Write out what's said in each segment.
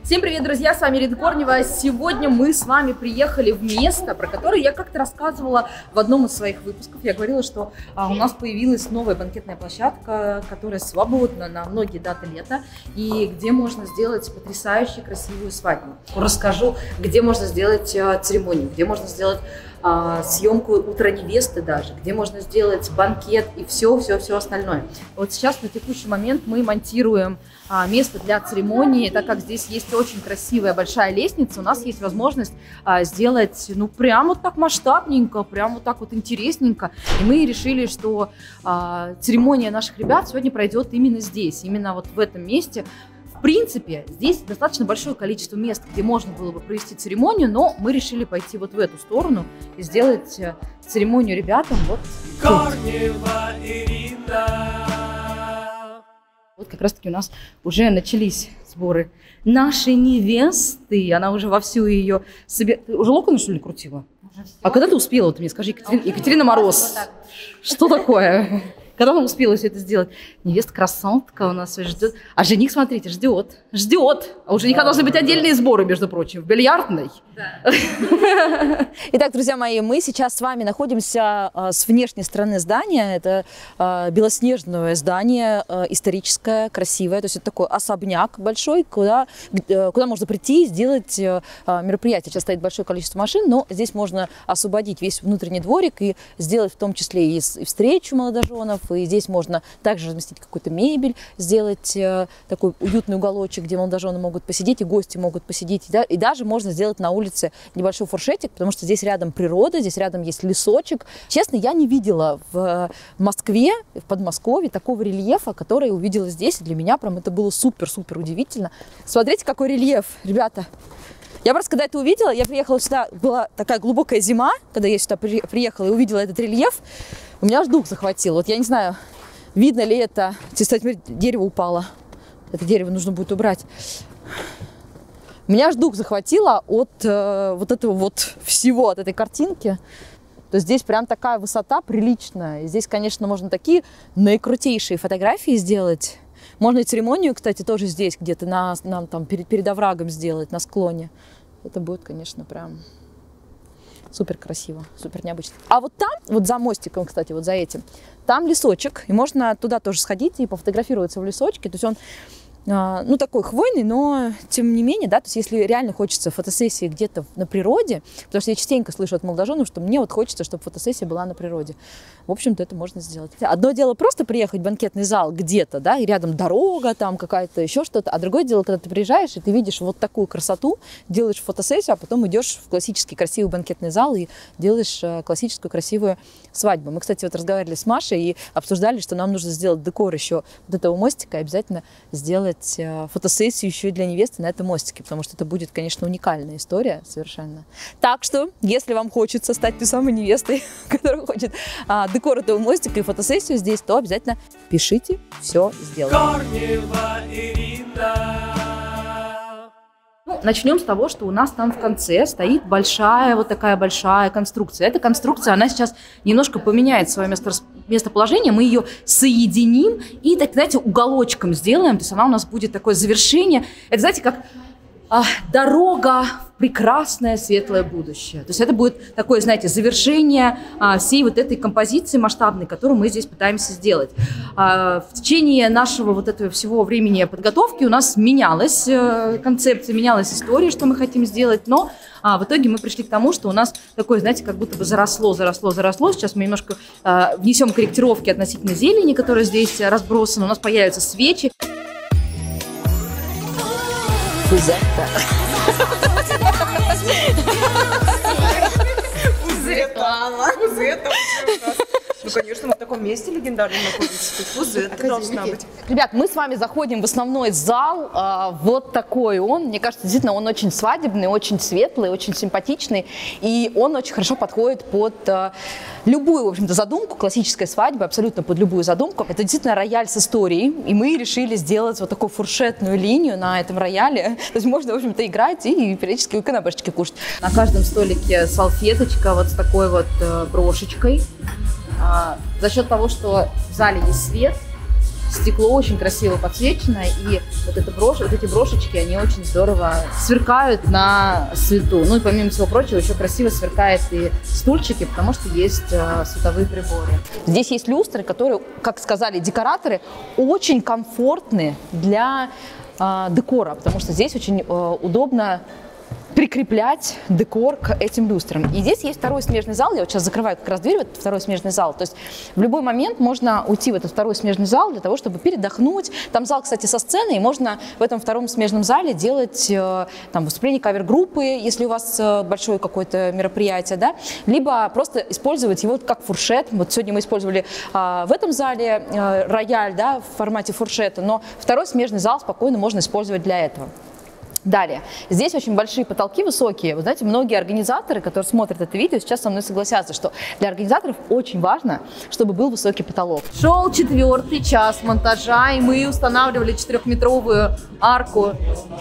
Всем привет, друзья, с вами Ирина Корнева. Сегодня мы с вами приехали в место, про которое я как-то рассказывала в одном из своих выпусков. Я говорила, что у нас появилась новая банкетная площадка, которая свободна на многие даты лета, и где можно сделать потрясающую красивую свадьбу. Расскажу, где можно сделать церемонию, где можно сделать съемку утра невесты даже, где можно сделать банкет и все остальное. Вот сейчас на текущий момент мы монтируем место для церемонии, так как здесь есть очень красивая большая лестница, у нас есть возможность сделать, ну, прям вот так масштабненько, прям вот так вот интересненько. И мы решили, что церемония наших ребят сегодня пройдет именно здесь, именно вот в этом месте. В принципе, здесь достаточно большое количество мест, где можно было бы провести церемонию, но мы решили пойти вот в эту сторону и сделать церемонию ребятам вот Корнева Ирина. Вот как раз-таки у нас уже начались сборы нашей невесты. Она уже вовсю ее себе... Ты уже локоны, что ли, крутила? А когда ты успела? Ты мне скажи, Екатерина Мороз. Что такое? Когда она успела все это сделать? Невеста-красотка у нас ждет. А жених, смотрите, ждет. А у жениха должны быть отдельные сборы, между прочим, в бильярдной. Да. Итак, друзья мои, мы сейчас с вами находимся с внешней стороны здания. Это белоснежное здание, историческое, красивое. То есть это такой особняк большой, куда можно прийти и сделать мероприятие. Сейчас стоит большое количество машин, но здесь можно освободить весь внутренний дворик и сделать в том числе и встречу молодоженов. И здесь можно также разместить какую-то мебель, сделать такой уютный уголочек, где молодожены могут посидеть, и гости могут посидеть. Да? И даже можно сделать на улице небольшой фуршетик, потому что здесь рядом природа, здесь рядом есть лесочек. Честно, я не видела в Москве, в Подмосковье такого рельефа, который я увидела здесь. И для меня прям это было супер-супер удивительно. Смотрите, какой рельеф, ребята. Я просто, когда это увидела, я приехала сюда, была такая глубокая зима, когда я сюда приехала и увидела этот рельеф, у меня аж дух захватил. Вот я не знаю, видно ли это. Кстати, дерево упало. Это дерево нужно будет убрать. Меня аж дух захватило от вот этого вот всего, от этой картинки. То есть здесь прям такая высота приличная. И здесь, конечно, можно такие наикрутейшие фотографии сделать. Можно и церемонию, кстати, тоже здесь где-то нам там перед оврагом сделать, на склоне. Это будет, конечно, прям супер красиво, супер необычно. А вот там, вот за мостиком, кстати, вот за этим, там лесочек. И можно туда тоже сходить и пофотографироваться в лесочке. То есть он, ну, такой хвойный, но тем не менее, да, то есть если реально хочется фотосессии где-то на природе, потому что я частенько слышу от молодоженов, что мне вот хочется, чтобы фотосессия была на природе. В общем-то, это можно сделать. Одно дело просто приехать в банкетный зал где-то, да, и рядом дорога там какая-то, еще что-то, а другое дело, когда ты приезжаешь, и ты видишь вот такую красоту, делаешь фотосессию, а потом идешь в классический красивый банкетный зал и делаешь классическую красивую свадьбу. Мы, кстати, вот разговаривали с Машей и обсуждали, что нам нужно сделать декор еще вот этого мостика и обязательно сделать фотосессию еще и для невесты на этом мостике, потому что это будет, конечно, уникальная история совершенно. Так что, если вам хочется стать той самой невестой, которая хочет декор этого мостика и фотосессию здесь, то обязательно пишите, все сделаем. Корнева Ирина. Ну, начнем с того, что у нас там в конце стоит большая, вот такая большая конструкция. Эта конструкция, она сейчас немножко поменяет свое местоположение, мы ее соединим и, так, знаете, уголочком сделаем, то есть она у нас будет такое завершение. Это, знаете, как дорога в прекрасное светлое будущее. То есть это будет такое, знаете, завершение всей вот этой композиции масштабной, которую мы здесь пытаемся сделать. В течение нашего вот этого всего времени подготовки у нас менялась концепция, менялась история, что мы хотим сделать, но в итоге мы пришли к тому, что у нас такое, знаете, как будто бы заросло. Сейчас мы немножко внесем корректировки относительно зелени, которая здесь разбросана. У нас появятся свечи. Фузетта. Фузетта. Ну, конечно, мы в таком месте легендарном находимся. Фузетта должна быть. Ребят, мы с вами заходим в основной зал. Вот такой он. Мне кажется, действительно, он очень свадебный, очень светлый, очень симпатичный. И он очень хорошо подходит под любую, в общем-то, задумку. Классическая свадьба, абсолютно под любую задумку. Это действительно рояль с историей. И мы решили сделать вот такую фуршетную линию на этом рояле. То есть можно, в общем-то, играть и периодически канапешечки кушать. На каждом столике салфеточка вот с такой вот брошечкой. За счет того, что в зале есть свет, стекло очень красиво подсвечено, и вот эти брошечки, они очень здорово сверкают на свету. Ну и помимо всего прочего, еще красиво сверкают и стульчики, потому что есть световые приборы. Здесь есть люстры, которые, как сказали декораторы, очень комфортны для декора, потому что здесь очень удобно прикреплять декор к этим люстрам. И здесь есть второй смежный зал. Я вот сейчас закрываю как раз дверь в этот второй смежный зал. То есть в любой момент можно уйти в этот второй смежный зал для того, чтобы передохнуть. Там зал, кстати, со сценой, и можно в этом втором смежном зале делать там выступление кавер-группы, если у вас большое какое-то мероприятие, да, либо просто использовать его как фуршет. Вот сегодня мы использовали в этом зале рояль, да, в формате фуршета, но второй смежный зал спокойно можно использовать для этого. Далее, здесь очень большие потолки, высокие. Вы знаете, многие организаторы, которые смотрят это видео, сейчас со мной согласятся, что для организаторов очень важно, чтобы был высокий потолок. Шел 4-й час монтажа, и мы устанавливали 4-метровую арку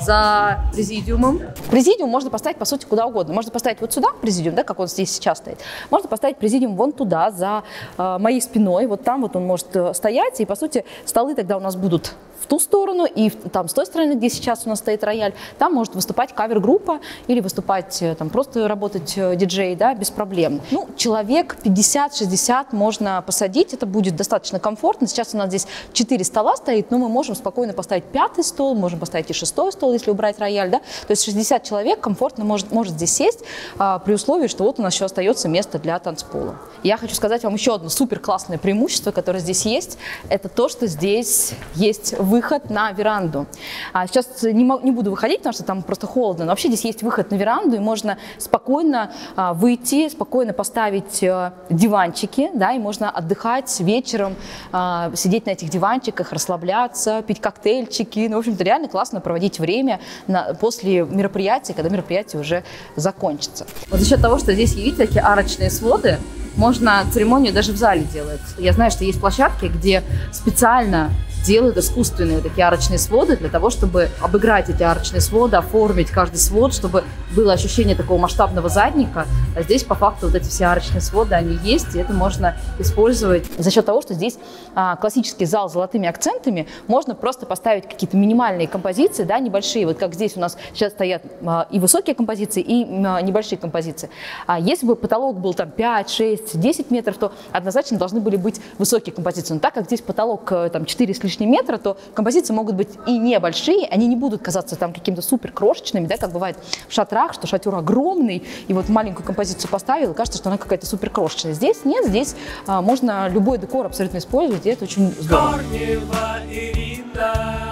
за президиумом. Президиум можно поставить, по сути, куда угодно. Можно поставить вот сюда президиум, да, как он здесь сейчас стоит. Можно поставить президиум вон туда, за моей спиной. Вот там вот он может стоять, и, по сути, столы тогда у нас будут в ту сторону, и там с той стороны, где сейчас у нас стоит рояль, там может выступать кавер-группа или выступать, там просто работать диджей, да, без проблем. Ну, человек 50-60 можно посадить, это будет достаточно комфортно. Сейчас у нас здесь 4 стола стоит, но мы можем спокойно поставить 5-й стол, можем поставить и 6-й стол, если убрать рояль, да. То есть 60 человек комфортно может здесь сесть, при условии, что вот у нас еще остается место для танцпола. Я хочу сказать вам еще одно супер классное преимущество, которое здесь есть, это то, что здесь есть выход на веранду. Сейчас не буду выходить, потому что там просто холодно, но вообще здесь есть выход на веранду, и можно спокойно выйти, спокойно поставить диванчики, да, и можно отдыхать вечером, сидеть на этих диванчиках, расслабляться, пить коктейльчики. Ну, в общем-то, реально классно проводить время после мероприятия, когда мероприятие уже закончится. Вот за счет того, что здесь есть такие арочные своды, можно церемонию даже в зале делать. Я знаю, что есть площадки, где специально делают искусственные такие арочные своды для того, чтобы обыграть эти арочные своды, оформить каждый свод, чтобы было ощущение такого масштабного задника. А здесь по факту вот эти все арочные своды, они есть, и это можно использовать. За счет того, что здесь классический зал с золотыми акцентами, можно просто поставить какие-то минимальные композиции, да, небольшие. Вот как здесь у нас сейчас стоят и высокие композиции, и небольшие композиции. А если бы потолок был там 5, 6, 10 метров, то однозначно должны были быть высокие композиции. Но так как здесь потолок там 4 с лишним метра, то композиции могут быть и небольшие, они не будут казаться там какими-то супер крошечными, да, как бывает в шатрах, что шатер огромный, и вот маленькую композицию поставил, и кажется, что она какая-то супер крошечная. Здесь нет, здесь можно любой декор абсолютно использовать, и это очень здорово. Корнева Ирина.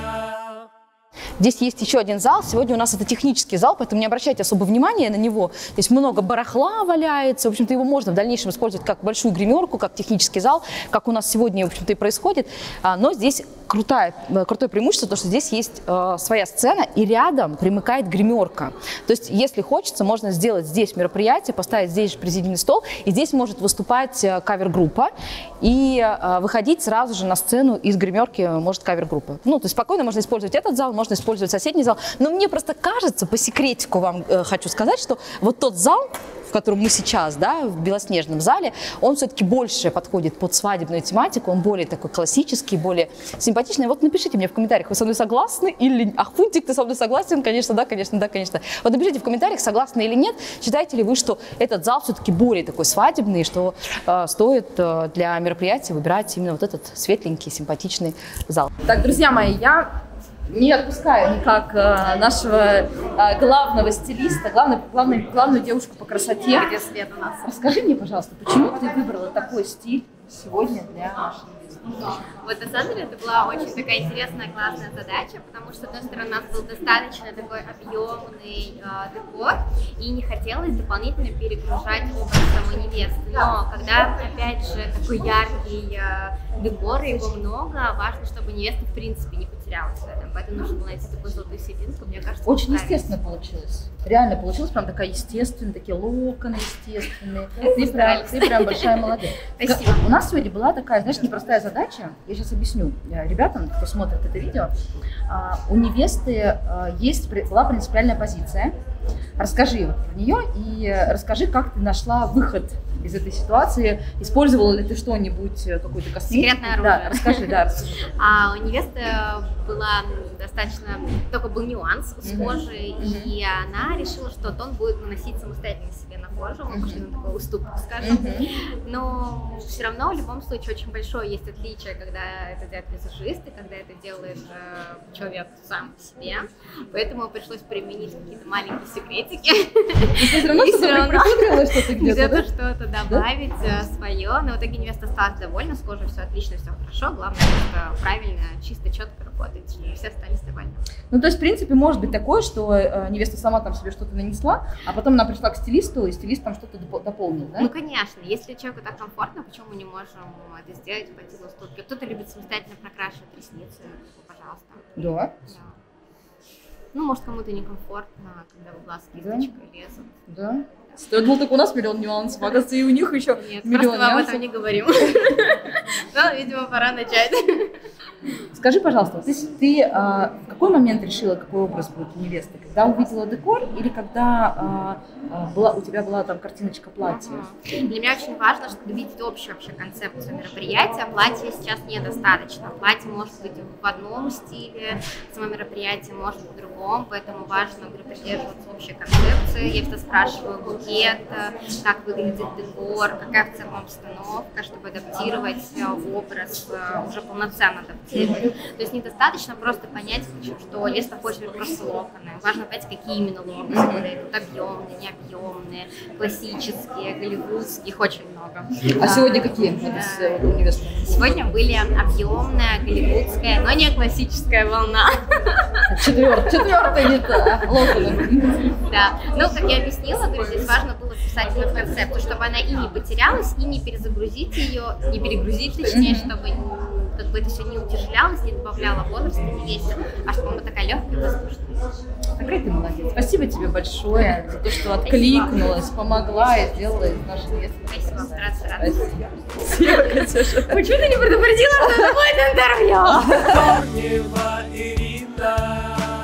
Здесь есть еще один зал. Сегодня у нас это технический зал, поэтому не обращайте особо внимания на него. Здесь много барахла валяется. В общем-то, его можно в дальнейшем использовать как большую гримерку, как технический зал, как у нас сегодня, в общем-то, и происходит. Но здесь крутое преимущество, то, что здесь есть своя сцена, и рядом примыкает гримерка. То есть, если хочется, можно сделать здесь мероприятие, поставить здесь же президиумный стол, и здесь может выступать кавер-группа, и выходить сразу же на сцену из гримерки может кавер-группа. Ну, то есть, спокойно можно использовать этот зал, можно использовать соседний зал. Но мне просто кажется, по секретику вам хочу сказать, что вот тот зал, в котором мы сейчас, да, в белоснежном зале, он все-таки больше подходит под свадебную тематику, он более такой классический, более симпатичный. Вот напишите мне в комментариях, вы со мной согласны или... Ах, Фунтик, ты со мной согласен? Конечно, да, конечно, да, конечно. Вот напишите в комментариях, согласны или нет. Считаете ли вы, что этот зал все-таки более такой свадебный, что стоит для мероприятия выбирать именно вот этот светленький, симпатичный зал? Так, друзья мои, я не отпускаю никак нашего главного стилиста, главную девушку по красоте. Где свет у нас? Расскажи мне, пожалуйста, почему ты выбрала такой стиль сегодня для нашей невесты? Вот на самом деле это была очень такая интересная, классная задача, потому что, с одной стороны, у нас был достаточно такой объемный декор, и не хотелось дополнительно перегружать образ самой невесты. Но когда, опять же, такой яркий декор, его много, важно, чтобы невеста, в принципе, не потерялась в этом. Поэтому нужно было найти такую золотую серединку, мне кажется, очень естественно получилось. Реально получилось, прям такая естественная, такие локоны естественные. Ты прям большая молодец. Спасибо. У нас сегодня была такая, знаешь, непростая задача. Я сейчас объясню ребятам, кто смотрит это видео. У невесты была принципиальная позиция. Расскажи про нее и расскажи, как ты нашла выход из этой ситуации. Использовала ли ты что-нибудь, какую-то косметику? Секретное оружие. Да, расскажи, да. У невесты была достаточно, только был нюанс с кожей, и она решила, что тон будет наносить самостоятельно себе на кожу, мы пошли на такой уступку, скажем. Но все равно в любом случае очень большое есть отличие, когда это делает визажист и когда это делает человек сам по себе, поэтому пришлось применить какие-то маленькие секретики. Ты все равно что-то Где-то что-то добавить свое, но в итоге невеста осталась довольна, с кожей все отлично, все хорошо, главное, что правильно, чисто, четко работает, чтобы все остались довольны. Ну, то есть, в принципе, может быть такое, что невеста сама там себе что-то нанесла, а потом она пришла к стилисту, и стилист там что-то дополнил, да? Ну, конечно, если человеку так комфортно, почему мы не можем это сделать, пойти в уступки? Кто-то любит самостоятельно прокрашивать ресницы, пожалуйста. Да. Ну, может, кому-то некомфортно, когда в глаз кисточкой лезут. Да. Я думала, так у нас миллион нюансов, оказывается, и у них еще Нет, миллион просто мы об нюансов. этом не говорим. Но, видимо, пора начать. Скажи, пожалуйста, ты в какой момент решила, какой образ будет у невесты? Когда увидела декор или когда у тебя была там картиночка платья? Для меня очень важно, чтобы видеть общую вообще концепцию мероприятия. Платья сейчас недостаточно. Платье может быть в одном стиле, само мероприятие может быть в другом, поэтому важно придерживаться общей концепции. Я всегда спрашиваю букет, как выглядит декор, какая в целом обстановка, чтобы адаптировать образ, уже полноценно адаптировать. То есть недостаточно просто понять, что невеста хочет просто локоны. Важно понять, какие именно локоны подойдут. Объемные, необъемные, классические, голливудские, их очень много. А сегодня какие у невесты? Сегодня были объемная, голливудская, но не классическая волна. Четвертая не та, локоны. Да, ну, как я объяснила, говорю, здесь важно было вписать ее в концепцию, чтобы она и не потерялась, и не перезагрузить ее, не перегрузить, точнее, чтобы как бы это все не утяжелялось, не добавляло возраста невесте, а чтобы она такая легкая, воздушная. Какая ты молодец. Спасибо тебе большое за то, что откликнулась, помогла и сделала из нашей невесты. Спасибо, рада. Спасибо, Катюша. Почему ты не предупредила, что это будет интервью? Корнева Ирина.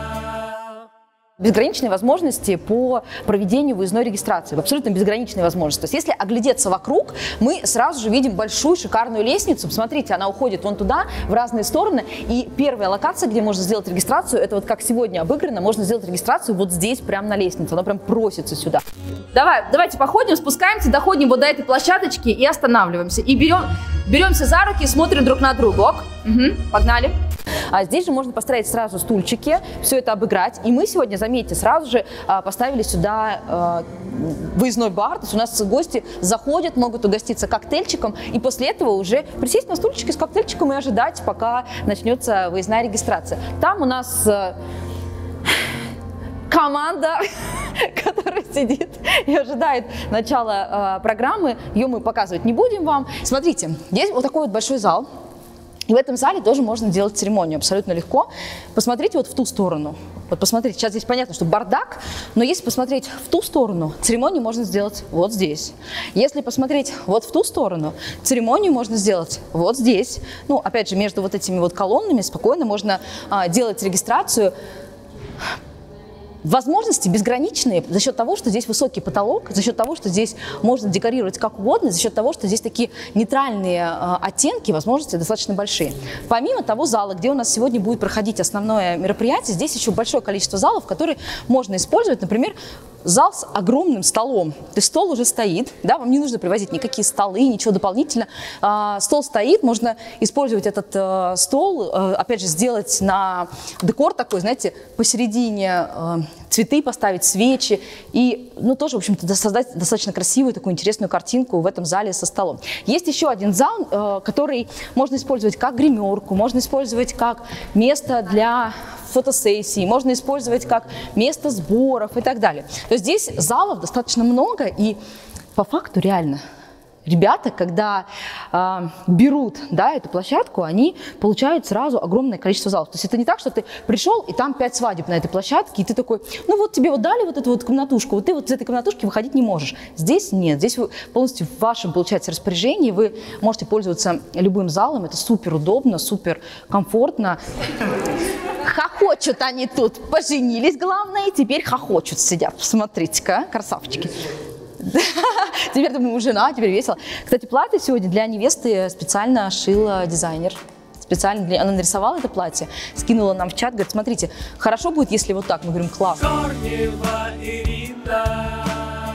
Безграничные возможности по проведению выездной регистрации, абсолютно безграничные возможности. То есть если оглядеться вокруг, мы сразу же видим большую шикарную лестницу. Посмотрите, она уходит вон туда, в разные стороны. И первая локация, где можно сделать регистрацию, это вот как сегодня обыграно, можно сделать регистрацию вот здесь, прямо на лестнице. Она прям просится сюда. Давайте походим, спускаемся, доходим вот до этой площадочки и останавливаемся. И беремся за руки и смотрим друг на друга. Погнали. А здесь же можно поставить сразу стульчики, все это обыграть. И мы сегодня, заметьте, сразу же поставили сюда выездной бар. То есть у нас гости заходят, могут угоститься коктейльчиком. И после этого уже присесть на стульчики с коктейльчиком и ожидать, пока начнется выездная регистрация. Там у нас команда, которая сидит и ожидает начала программы. Ее мы показывать не будем вам. Смотрите, здесь вот такой вот большой зал. И в этом зале тоже можно делать церемонию абсолютно легко. Посмотрите вот в ту сторону. Вот посмотрите, сейчас здесь понятно, что бардак, но если посмотреть в ту сторону, церемонию можно сделать вот здесь. Если посмотреть вот в ту сторону, церемонию можно сделать вот здесь. Ну, опять же, между вот этими вот колоннами спокойно можно делать регистрацию. Возможности безграничные за счет того, что здесь высокий потолок, за счет того, что здесь можно декорировать как угодно, за счет того, что здесь такие нейтральные оттенки, возможности достаточно большие. Помимо того зала, где у нас сегодня будет проходить основное мероприятие, здесь еще большое количество залов, которые можно использовать, например, зал с огромным столом. То есть стол уже стоит, да, вам не нужно привозить никакие столы, ничего дополнительно. Стол стоит, можно использовать этот стол, опять же, сделать на декор такой, знаете, посередине цветы поставить, свечи и, ну, тоже, в общем-то, создать достаточно красивую такую интересную картинку в этом зале со столом. Есть еще один зал, который можно использовать как гримерку, можно использовать как место для фотосессии, можно использовать как место сборов и так далее. То есть здесь залов достаточно много, и по факту реально ребята, когда берут, да, эту площадку, они получают сразу огромное количество залов. То есть это не так, что ты пришел, и там 5 свадеб на этой площадке, и ты такой, ну вот тебе вот дали вот эту вот комнатушку, вот ты вот из этой комнатушки выходить не можешь. Здесь нет, здесь вы полностью в вашем, получается, распоряжении, вы можете пользоваться любым залом, это супер удобно, супер комфортно. Хохочут они тут, поженились, главное, и теперь хохочут, сидят. Посмотрите-ка, красавчики. Теперь думаю, жена, теперь весело. Кстати, платье сегодня для невесты специально шил дизайнер. Специально она нарисовала это платье, скинула нам в чат, говорит, смотрите, хорошо будет, если вот так. Мы говорим, класс. Корнева Ирина.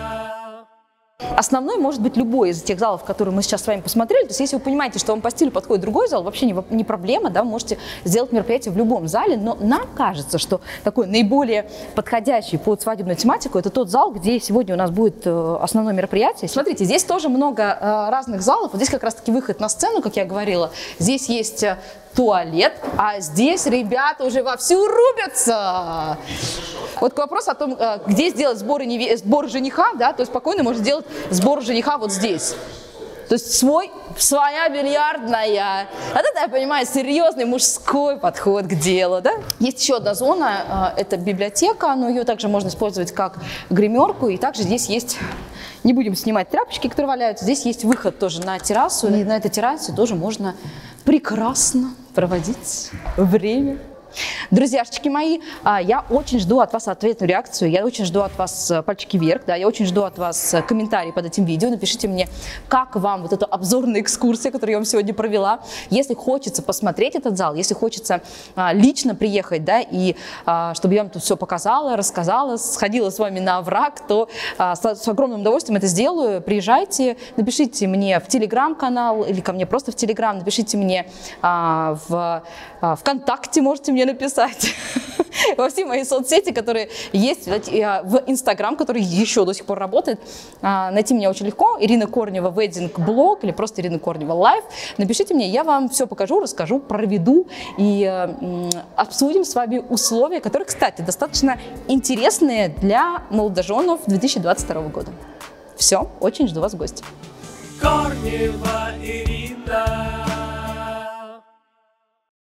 Основной может быть любой из тех залов, которые мы сейчас с вами посмотрели. То есть, если вы понимаете, что вам по стилю подходит другой зал, вообще не проблема, да, вы можете сделать мероприятие в любом зале. Но нам кажется, что такой наиболее подходящий под свадебную тематику – это тот зал, где сегодня у нас будет основное мероприятие. Смотрите, здесь тоже много разных залов. Вот здесь как раз-таки выход на сцену, как я говорила. Здесь есть туалет, а здесь ребята уже вовсю рубятся. Вот к вопросу о том, где сделать сбор жениха, да, то есть спокойно можно сделать сбор жениха вот здесь. То есть своя бильярдная. Вот это, я понимаю, серьезный мужской подход к делу, да? Есть еще одна зона, это библиотека, но ее также можно использовать как гримерку, и также здесь есть... Не будем снимать тряпочки, которые валяются. Здесь есть выход тоже на террасу, и на этой террасе тоже можно прекрасно проводить время. Друзьяшечки мои, я очень жду от вас ответную реакцию, я очень жду от вас пальчики вверх, да, я очень жду от вас комментарии под этим видео. Напишите мне, как вам вот эта обзорная экскурсия, которую я вам сегодня провела. Если хочется посмотреть этот зал, если хочется лично приехать, да, и чтобы я вам тут все показала, рассказала, сходила с вами на овраг, то с огромным удовольствием это сделаю. Приезжайте, напишите мне в телеграм-канал или ко мне просто в телеграм, напишите мне в ВКонтакте, можете мне написать, во все мои соцсети, которые есть, в Инстаграм, который еще до сих пор работает. Найти меня очень легко. Ирина Корнева Wedding блог или просто Ирина Корнева Live. Напишите мне, я вам все покажу, расскажу, проведу и обсудим с вами условия, которые, кстати, достаточно интересные для молодоженов 2022 года. Все, очень жду вас в гости. Корнева Ирина.